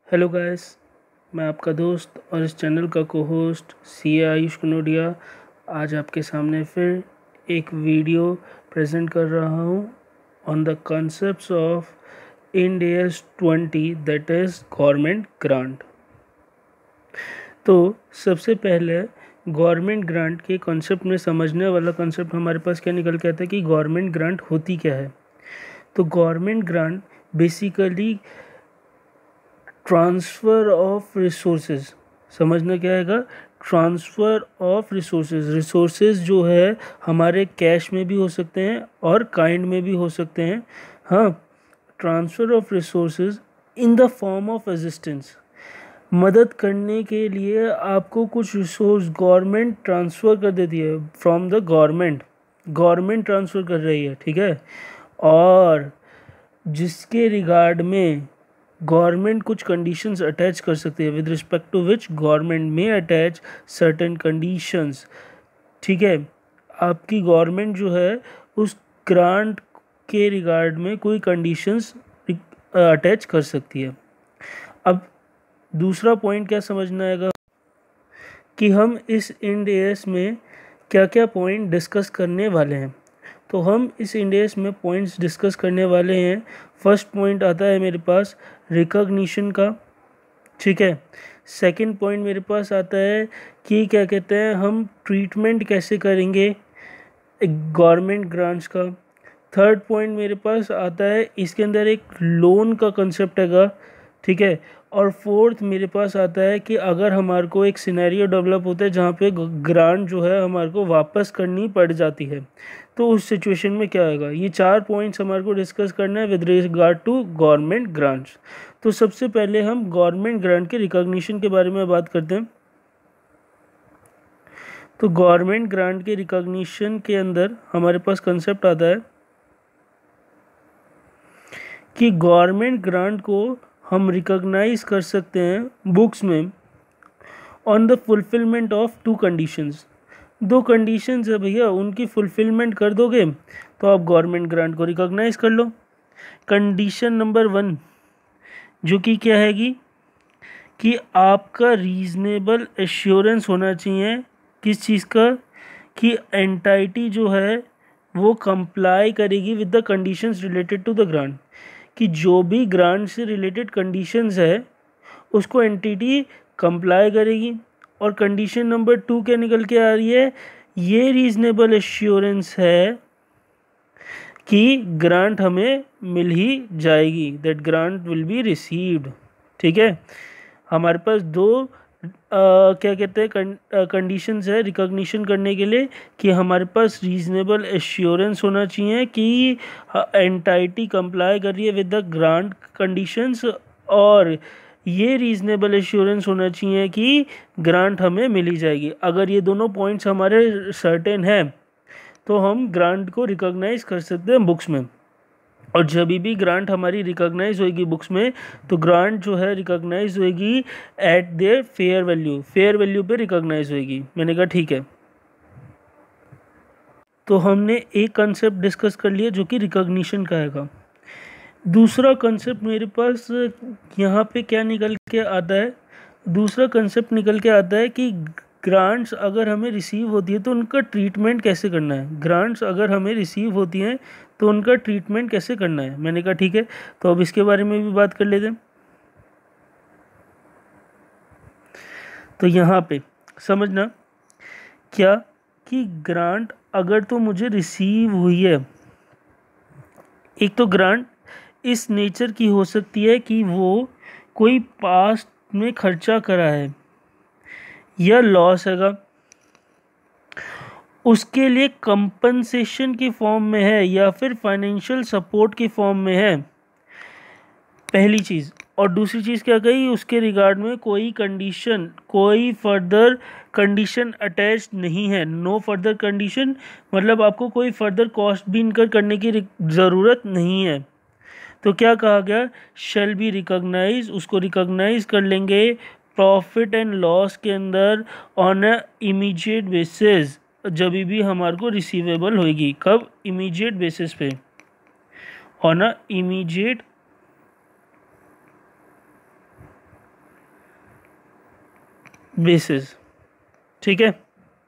Hello guys, मैं आपका दोस्त और इस चैनल का को होस्ट सी आयुष कनोडिया आज आपके सामने फिर एक वीडियो प्रेजेंट कर रहा हूँ on the concepts of Ind AS 20 that is government grant. तो सबसे पहले गवर्नमेंट ग्रांट के कॉन्सेप्ट में समझने वाला कॉन्सेप्ट हमारे पास क्या निकल के आता है कि गवर्नमेंट ग्रांट होती क्या है। तो government grant basically transfer of resources, समझना क्या आएगा, ट्रांसफ़र ऑफ रिसोर्सेज जो है हमारे कैश में भी हो सकते हैं और काइंड में भी हो सकते हैं। हाँ, transfer of resources in the form of assistance, मदद करने के लिए आपको कुछ रिसोर्स गवर्नमेंट ट्रांसफ़र कर देती है फ्रॉम द गवर्नमेंट ट्रांसफ़र कर रही है, ठीक है। और जिसके रिगार्ड में गवर्नमेंट कुछ कंडीशंस अटैच कर सकती है, with respect to which government में अटैच सर्टेन कंडीशंस, ठीक है। आपकी गवर्नमेंट जो है उस ग्रांट के रिगार्ड में कोई कंडीशंस अटैच कर सकती है। अब दूसरा पॉइंट क्या समझना आएगा कि हम इस इंड AS में क्या क्या पॉइंट डिस्कस करने वाले हैं। तो हम इस इंड AS में पॉइंट्स डिस्कस करने वाले हैं। फर्स्ट पॉइंट आता है मेरे पास रिकॉग्निशन का, ठीक है। सेकंड पॉइंट मेरे पास आता है कि क्या कहते हैं, हम ट्रीटमेंट कैसे करेंगे गवर्नमेंट ग्रांट्स का। थर्ड पॉइंट मेरे पास आता है, इसके अंदर एक लोन का कंसेप्ट हैगा, ठीक है। और फोर्थ मेरे पास आता है कि अगर हमारे को एक सिनेरियो डेवलप होता है जहाँ पे ग्रांट जो है हमारे को वापस करनी पड़ जाती है, तो उस सिचुएशन में क्या होगा। ये चार पॉइंट्स हमारे को डिस्कस करना है with regard to government grants. तो सबसे पहले हम गवर्नमेंट ग्रांट के रिकॉग्निशन के बारे में बात करते हैं। तो गवर्नमेंट ग्रांट के रिकॉग्निशन के अंदर हमारे पास कंसेप्ट आता है कि गवर्नमेंट ग्रांट को हम रिकॉग्नाइज कर सकते हैं बुक्स में on the fulfilment of two conditions. दो कंडीशंस है भैया, उनकी फुलफिलमेंट कर दोगे तो आप गवर्नमेंट ग्रांट को रिकॉग्नाइज कर लो। कंडीशन नंबर 1 जो कि क्या हैगी कि आपका रीजनेबल एश्योरेंस होना चाहिए किस चीज़ का, कि एंटाइटी जो है वो कंप्लाई करेगी with the conditions related to the grant, कि जो भी ग्रांट से रिलेटेड कंडीशंस है उसको एंटिटी कंप्लाई करेगी। और कंडीशन नंबर 2 क्या निकल के आ रही है, ये रीजनेबल एश्योरेंस है कि ग्रांट हमें मिल ही जाएगी, that grant will be received, ठीक है। हमारे पास दो क्या कहते हैं कंडीशंस है रिकॉग्निशन करने के लिए, कि हमारे पास रीजनेबल एश्योरेंस होना चाहिए कि एंटाइटी कंप्लाई कर रही है विद द ग्रांट कंडीशंस, और ये रीजनेबल एश्योरेंस होना चाहिए कि ग्रांट हमें मिली जाएगी। अगर ये दोनों पॉइंट्स हमारे सर्टेन हैं तो हम ग्रांट को रिकॉग्नाइज कर सकते हैं बुक्स में। और जब भी ग्रांट हमारी रिकॉग्नाइज होएगी बुक्स में, तो ग्रांट जो है रिकॉग्नाइज होएगी एट देयर फेयर वैल्यू पे रिकॉग्नाइज होएगी। मैंने कहा ठीक है। तो हमने एक कंसेप्ट डिस्कस कर लिया जो कि रिकॉग्निशन का हैगा। दूसरा कंसेप्ट मेरे पास यहाँ पे क्या निकल के आता है, दूसरा कंसेप्ट निकल के आता है कि ग्रांट्स अगर हमें रिसीव होती है तो उनका ट्रीटमेंट कैसे करना है। ग्रांट्स अगर हमें रिसीव होती हैं तो उनका ट्रीटमेंट कैसे करना है। मैंने कहा ठीक है, तो अब इसके बारे में भी बात कर लेते हैं। तो यहाँ पे समझना क्या कि ग्रांट अगर तो मुझे रिसीव हुई है, एक तो ग्रांट इस नेचर की हो सकती है कि वो कोई पास्ट में खर्चा करा है या लॉस हैगा, उसके लिए कंपनसेशन की फॉर्म में है या फिर फाइनेंशियल सपोर्ट की फॉर्म में है, पहली चीज़। और दूसरी चीज़ क्या कही, उसके रिगार्ड में कोई कंडीशन, कोई फर्दर कंडीशन अटैच नहीं है। नो फर्दर कंडीशन मतलब आपको कोई फर्दर कॉस्ट भी इनकर करने की ज़रूरत नहीं है। तो क्या कहा गया, शैल बी रिकॉग्नाइज, उसको रिकॉग्नाइज कर लेंगे प्रॉफिट एंड लॉस के अंदर ऑन अ इमीडिएट बेसिस, जब भी हमारे को रिसीवेबल होगी। कब, इमीडिएट बेसिस पे, ऑन अ इमीडिएट बेसिस। ठीक है,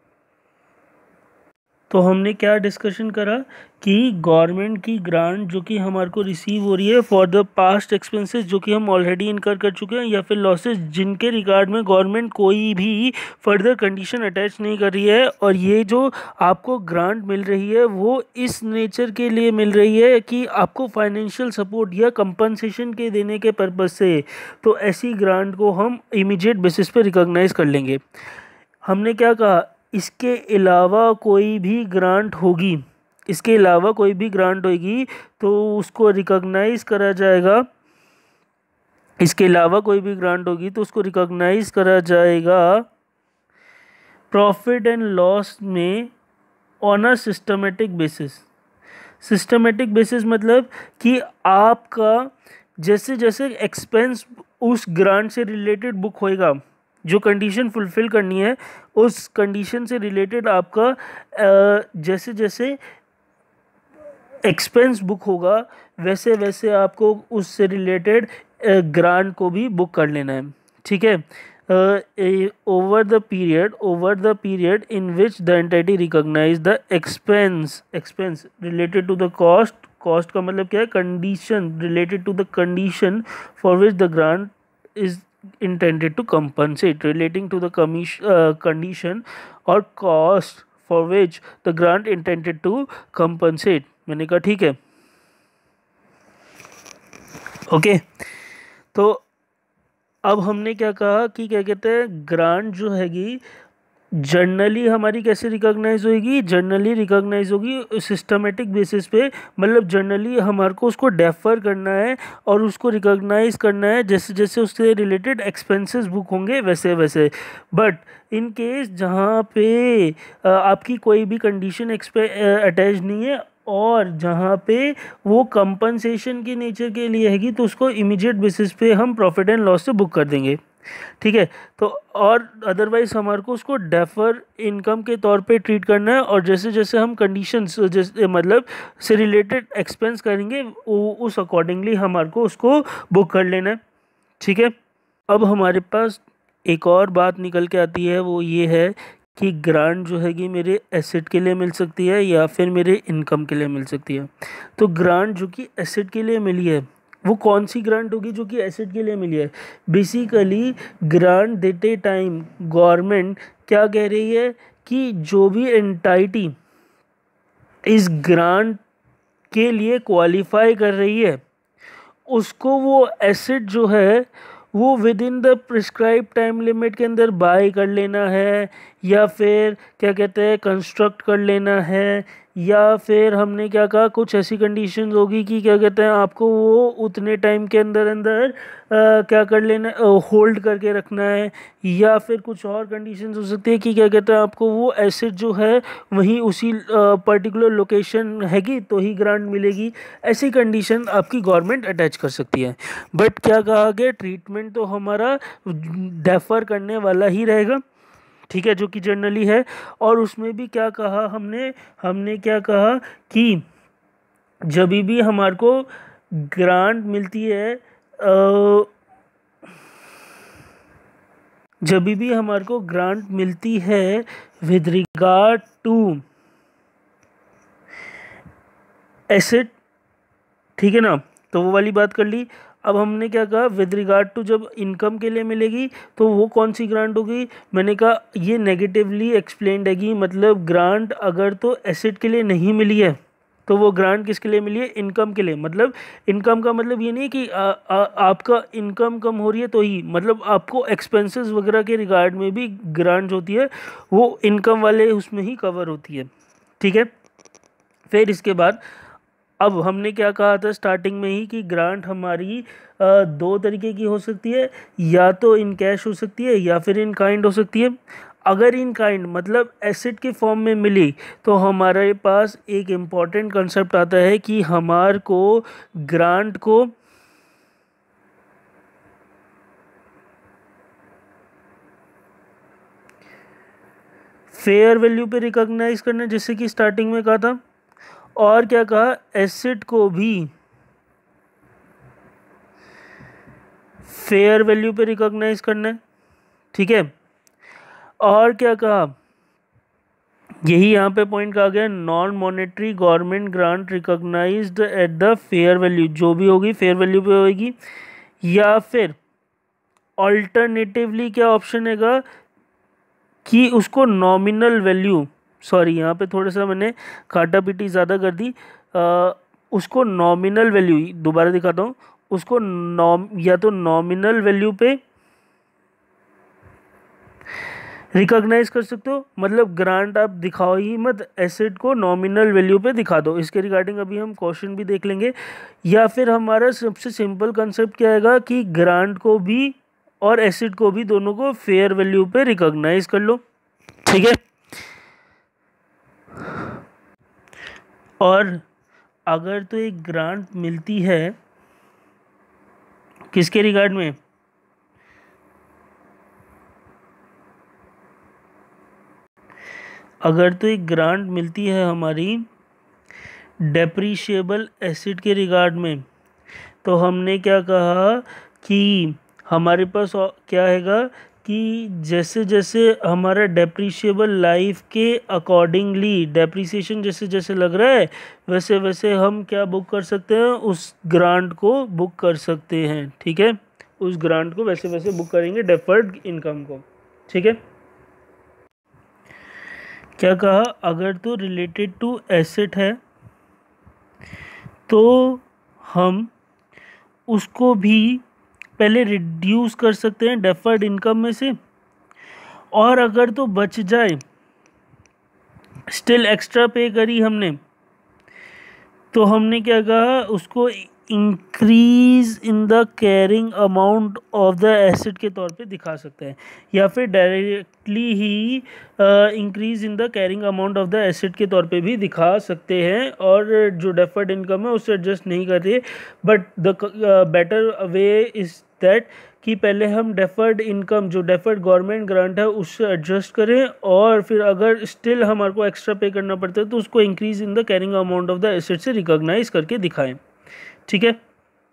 तो हमने क्या डिस्कशन करा कि गवर्नमेंट की ग्रांट जो कि हमारे को रिसीव हो रही है फॉर द पास्ट एक्सपेंसेस जो कि हम ऑलरेडी इनकर कर चुके हैं, या फिर लॉसेस जिनके रिगार्ड में गवर्नमेंट कोई भी फर्दर कंडीशन अटैच नहीं कर रही है, और ये जो आपको ग्रांट मिल रही है वो इस नेचर के लिए मिल रही है कि आपको फाइनेंशियल सपोर्ट या कंपनसेशन के देने के पर्पज से। तो ऐसी ग्रांट को हम इमीडिएट बेसिस पे रिकॉग्नाइज कर लेंगे। हमने क्या कहा, इसके अलावा कोई भी ग्रांट होगी, इसके अलावा कोई भी ग्रांट होगी तो उसको रिकॉग्नाइज करा जाएगा, इसके अलावा कोई भी ग्रांट होगी तो उसको रिकॉग्नाइज करा जाएगा प्रॉफिट एंड लॉस में on a systematic basis. Systematic basis मतलब कि आपका जैसे जैसे एक्सपेंस उस ग्रांट से रिलेटेड बुक होएगा, जो कंडीशन फुलफिल करनी है उस कंडीशन से रिलेटेड आपका जैसे जैसे एक्सपेंस बुक होगा वैसे वैसे आपको उससे रिलेटेड ग्रांट को भी बुक कर लेना है। ठीक है, over the period in which the entity recognize the expense related to the cost का मतलब क्या है, condition related to the condition for which the grant is intended to compensate, relating to the condition or cost for which the grant intended to compensate। मैंने कहा ठीक है, okay. तो अब हमने क्या कहा कि क्या कहते हैं, ग्रांट जो हैगी जनरली हमारी कैसे रिकॉग्नाइज होगी, जनरली रिकॉग्नाइज होगी सिस्टमेटिक बेसिस पे, मतलब जनरली हमारे को उसको डेफर करना है और उसको रिकॉग्नाइज करना है जैसे जैसे उससे रिलेटेड एक्सपेंसेस बुक होंगे वैसे वैसे। बट इन केस जहाँ पे आपकी कोई भी कंडीशन अटैच नहीं है और जहाँ पे वो कंपनसेशन की नेचर के लिए हैगी तो उसको इमीडिएट बेसिस पे हम प्रॉफिट एंड लॉस से बुक कर देंगे। ठीक है, तो और अदरवाइज हमारे को उसको डेफर इनकम के तौर पे ट्रीट करना है, और जैसे जैसे हम कंडीशंस जैसे मतलब से रिलेटेड एक्सपेंस करेंगे उस अकॉर्डिंगली हमारे को उसको बुक कर लेना है। ठीक है, अब हमारे पास एक और बात निकल के आती है, वो ये है कि ग्रांट जो हैगी मेरे एसेट के लिए मिल सकती है या फिर मेरे इनकम के लिए मिल सकती है। तो ग्रांट जो कि एसेट के लिए मिली है वो कौन सी ग्रांट होगी जो कि एसेट के लिए मिली है। बेसिकली ग्रांट देते टाइम गवर्नमेंट क्या कह रही है कि जो भी एंटाइटी इस ग्रांट के लिए क्वालिफाई कर रही है उसको वो एसेट जो है वो within the prescribe time limit के अंदर बाय कर लेना है, या फिर क्या कहते हैं कंस्ट्रक्ट कर लेना है, या फिर हमने क्या कहा कुछ ऐसी कंडीशंस होगी कि क्या कहते हैं आपको वो उतने टाइम के अंदर अंदर क्या कर लेना, होल्ड करके रखना है, या फिर कुछ और कंडीशंस हो सकती है कि क्या कहते हैं आपको वो एसेट जो है वहीं उसी पर्टिकुलर लोकेशन हैगी तो ही ग्रांट मिलेगी। ऐसी कंडीशन आपकी गवर्नमेंट अटैच कर सकती है। बट क्या कहा गया, ट्रीटमेंट तो हमारा डेफर करने वाला ही रहेगा। ठीक है, जो कि जनरली है। और उसमें भी क्या कहा हमने हमने क्या कहा कि जब भी हमारे को ग्रांट मिलती है जब भी हमारे को ग्रांट मिलती है विद रिगार्ड टू एसेट, ठीक है ना, तो वो वाली बात कर ली। अब हमने क्या कहा विद रिगार्ड टू जब इनकम के लिए मिलेगी तो वो कौन सी ग्रांट होगी। मैंने कहा ये नेगेटिवली एक्सप्लेन्ड हैगी, मतलब ग्रांट अगर तो एसेट के लिए नहीं मिली है तो वो ग्रांट किसके लिए मिली है, इनकम के लिए। मतलब इनकम का मतलब ये नहीं कि आपका इनकम कम हो रही है तो ही, मतलब आपको एक्सपेंसेस वगैरह के रिगार्ड में भी ग्रांट होती है वो इनकम वाले उसमें ही कवर होती है। ठीक है, फिर इसके बाद अब हमने क्या कहा था स्टार्टिंग में ही कि ग्रांट हमारी दो तरीके की हो सकती है, या तो इन कैश हो सकती है या फिर इन काइंड हो सकती है। अगर इन काइंड मतलब एसेट के फॉर्म में मिली तो हमारे पास एक इम्पॉर्टेंट कंसेप्ट आता है कि हमार को ग्रांट को फेयर वैल्यू पे रिकॉग्नाइज करना, जैसे कि स्टार्टिंग में कहा था, और क्या कहा एसेट को भी फेयर वैल्यू पे रिकॉग्नाइज करना है। ठीक है, और क्या कहा, यही यहाँ पे पॉइंट कहा गया, non monetary government grant recognised at the fair value, जो भी होगी फेयर वैल्यू पे होगी, या फिर ऑल्टरनेटिवली क्या ऑप्शन हैगा कि उसको नॉमिनल वैल्यू, सॉरी यहाँ पे थोड़ा सा मैंने काटा पीटी ज़्यादा कर दी, उसको नॉमिनल वैल्यू, दोबारा दिखाता हूँ, उसको या तो नॉमिनल वैल्यू पे रिकॉग्नाइज कर सकते हो, मतलब ग्रांट आप दिखाओ ही मत, एसेट को नॉमिनल वैल्यू पे दिखा दो। इसके रिगार्डिंग अभी हम क्वेश्चन भी देख लेंगे। या फिर हमारा सबसे सिंपल कंसेप्ट क्या आएगा कि ग्रांट को भी और एसेट को भी दोनों को फेयर वैल्यू पे रिकॉग्नाइज कर लो, ठीक है। और अगर तो एक ग्रांट मिलती है किसके रिगार्ड में, अगर तो एक ग्रांट मिलती है हमारी डेप्रीशिएबल एसेट के रिगार्ड में, तो हमने क्या कहा कि हमारे पास क्या हैगा कि जैसे जैसे हमारा डेप्रीशिएबल लाइफ के अकॉर्डिंगली डेप्रीसिएशन जैसे जैसे लग रहा है, वैसे वैसे हम क्या बुक कर सकते हैं, उस ग्रांट को बुक कर सकते हैं, ठीक है। उस ग्रांट को वैसे वैसे बुक करेंगे डेफर्ड इनकम को, ठीक है। क्या कहा, अगर तो रिलेटेड टू एसेट है तो हम उसको भी पहले रिड्यूस कर सकते हैं डेफर्ड इनकम में से, और अगर तो बच जाए, स्टिल एक्स्ट्रा पे करी हमने, तो हमने क्या कहा, उसको increase in the carrying amount of the asset के तौर पे दिखा सकते हैं, या फिर डायरेक्टली ही increase in the carrying amount of the asset के तौर पे भी दिखा सकते हैं, और जो डेफर्ड इनकम है उससे एडजस्ट नहीं कर रही है। But the better way is that कि पहले हम डेफर्ड इनकम, जो डेफर्ड गवर्नमेंट ग्रांट है, उससे एडजस्ट करें, और फिर अगर स्टिल हमारे को एक्स्ट्रा पे करना पड़ता है तो उसको increase in the carrying amount of the asset से रिकॉग्नाइज करके दिखाएं, ठीक है।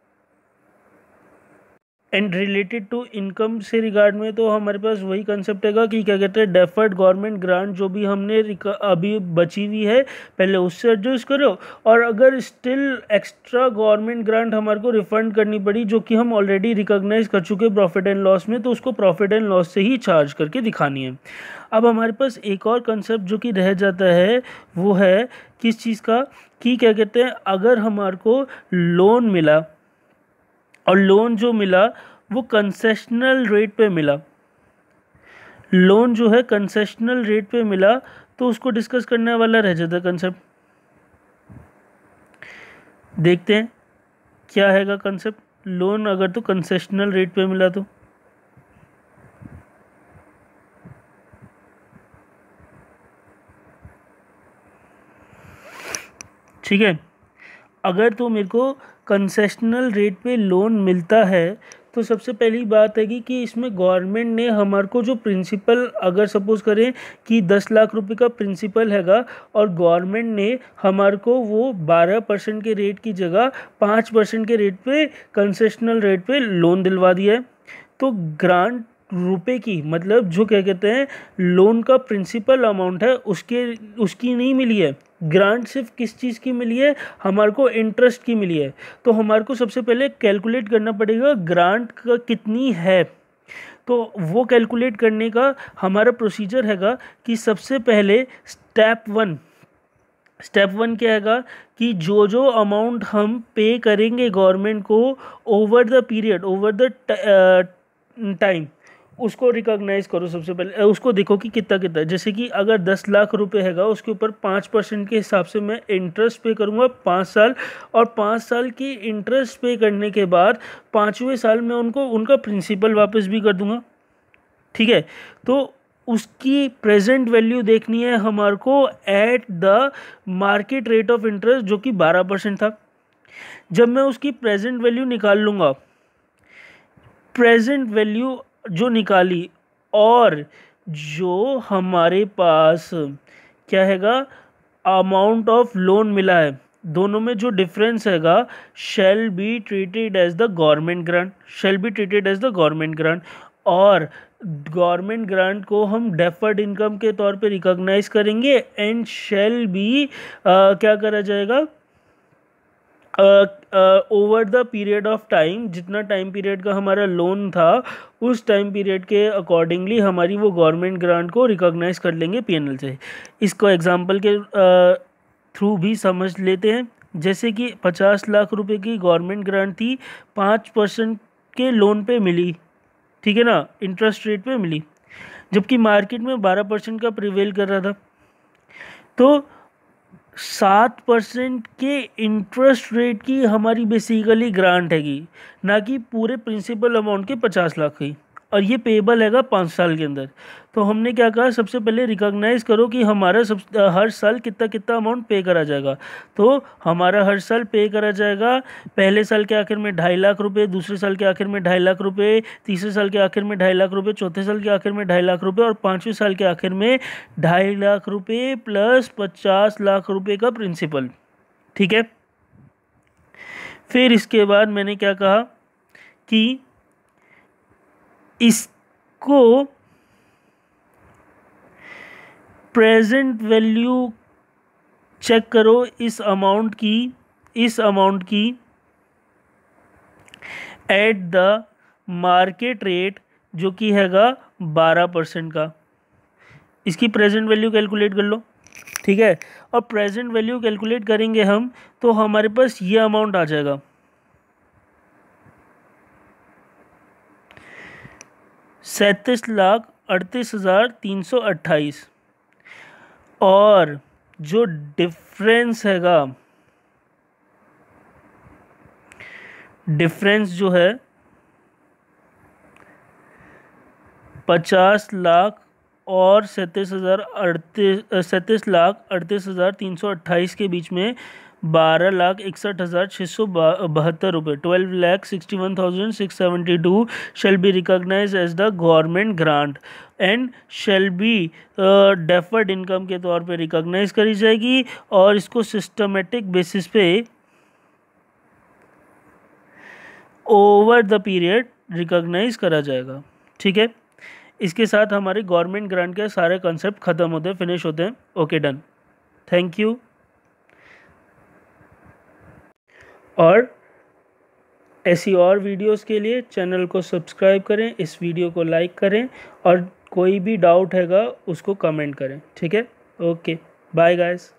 एंड रिलेटेड टू इनकम से रिगार्ड में तो हमारे पास वही कंसेप्ट हैगा कि क्या कहते हैं, डेफर्ड गवर्नमेंट ग्रांट जो भी हमने अभी बची हुई है पहले उससे एडजस्ट करो, और अगर स्टिल एक्स्ट्रा गवर्नमेंट ग्रांट हमारे को रिफंड करनी पड़ी जो कि हम ऑलरेडी रिकॉग्नाइज कर चुके प्रॉफिट एंड लॉस में, तो उसको प्रॉफिट एंड लॉस से ही चार्ज करके दिखानी है। अब हमारे पास एक और कंसेप्ट जो कि रह जाता है वो है किस चीज़ का, कि क्या कहते हैं, अगर हमारे को लोन मिला और लोन जो मिला वो कंसेशनल रेट पे मिला, लोन जो है कंसेशनल रेट पे मिला, तो उसको डिस्कस करने वाला रह जाता कंसेप्ट। देखते हैं क्या हैगा कंसेप्ट, लोन अगर तो कंसेशनल रेट पे मिला तो ठीक है। अगर तो मेरे को कंसेशनल रेट पे लोन मिलता है तो सबसे पहली बात है कि इसमें गवर्नमेंट ने हमारे को जो प्रिंसिपल, अगर सपोज करें कि 10 लाख रुपए का प्रिंसिपल हैगा और गवर्नमेंट ने हमारे को वो 12% के रेट की जगह 5% के रेट पे कंसेशनल रेट पे लोन दिलवा दिया है, तो ग्रांट रुपए की, मतलब जो क्या कहते हैं लोन का प्रिंसिपल अमाउंट है उसकी नहीं मिली है, ग्रांट सिर्फ किस चीज़ की मिली है, हमारे को इंटरेस्ट की मिली है। तो हमारे को सबसे पहले कैलकुलेट करना पड़ेगा ग्रांट का कितनी है, तो वो कैलकुलेट करने का हमारा प्रोसीजर हैगा कि सबसे पहले स्टेप वन क्या हैगा कि जो जो अमाउंट हम पे करेंगे गवर्नमेंट को over the period, over the time, उसको रिकॉग्नाइज करो। सबसे पहले उसको देखो कि कितना कितना, जैसे कि अगर 10 लाख रुपए हैगा उसके ऊपर 5% के हिसाब से मैं इंटरेस्ट पे करूँगा 5 साल, और 5 साल की इंटरेस्ट पे करने के बाद 5वें साल में उनको उनका प्रिंसिपल वापस भी कर दूंगा, ठीक है। तो उसकी प्रेजेंट वैल्यू देखनी है हमारे को at the market rate of interest जो कि 12% था। जब मैं उसकी प्रेजेंट वैल्यू निकाल लूँगा, प्रेजेंट वैल्यू जो निकाली और जो हमारे पास क्या हैगा अमाउंट ऑफ लोन मिला है, दोनों में जो डिफरेंस हैगा shall be treated as the government grant, shall be treated as the government grant. और गवर्नमेंट ग्रांट को हम डेफर्ड इनकम के तौर पे रिकॉग्नाइज करेंगे एंड शेल बी क्या करा जाएगा over the period of time, जितना टाइम पीरियड का हमारा लोन था उस टाइम पीरियड के अकॉर्डिंगली हमारी वो गवर्नमेंट ग्रांट को रिकॉग्नाइज कर लेंगे पीएनएल से। इसको एग्जांपल के थ्रू भी समझ लेते हैं। जैसे कि 50 लाख रुपए की गवर्नमेंट ग्रांट थी, 5% के लोन पे मिली, ठीक है ना, इंटरेस्ट रेट पे मिली, जबकि मार्केट में 12% का प्रिवेल कर रहा था। तो 7% के इंटरेस्ट रेट की हमारी बेसिकली ग्रांट हैगी, ना कि पूरे प्रिंसिपल अमाउंट के 50 लाख की, और ये पेबल हैगा 5 साल के अंदर। तो हमने क्या कहा, सबसे पहले रिकॉग्नाइज करो कि हमारा हर साल कितना कितना अमाउंट पे करा जाएगा। तो हमारा हर साल पे करा जाएगा पहले साल के आखिर में 2.5 लाख रुपए, दूसरे साल के आखिर में 2.5 लाख रुपए, तीसरे साल के आखिर में 2.5 लाख रुपए, चौथे साल के आखिर में 2.5 लाख रुपए और 5वें साल के आखिर में 2.5 लाख रुपए प्लस 50 लाख रुपए का प्रिंसिपल, ठीक है। फिर इसके बाद मैंने क्या कहा कि इसको प्रेजेंट वैल्यू चेक करो इस अमाउंट की एट द मार्केट रेट, जो कि हैगा 12% का। इसकी प्रेजेंट वैल्यू कैलकुलेट कर लो, ठीक है। और प्रेजेंट वैल्यू कैलकुलेट करेंगे हम तो हमारे पास ये अमाउंट आ जाएगा 37,38,328। और जो डिफरेंस हैगा, डिफरेंस जो है 50 लाख और 37,38,328 के बीच में 12,61,672 रुपये, 12,61,672 shall be recognized as the government grant and shell be deferred income के तौर पे रिकॉग्नाइज करी जाएगी और इसको सिस्टमेटिक बेसिस पे ओवर द पीरियड रिकॉग्नाइज करा जाएगा, ठीक है। इसके साथ हमारे गवर्नमेंट ग्रांट के सारे कॉन्सेप्ट खत्म होते हैं, फिनिश होते हैं। Okay, done, thank you. और ऐसी और वीडियोस के लिए चैनल को सब्सक्राइब करें, इस वीडियो को लाइक करें और कोई भी डाउट हैगा उसको कमेंट करें, ठीक है। Okay, bye guys.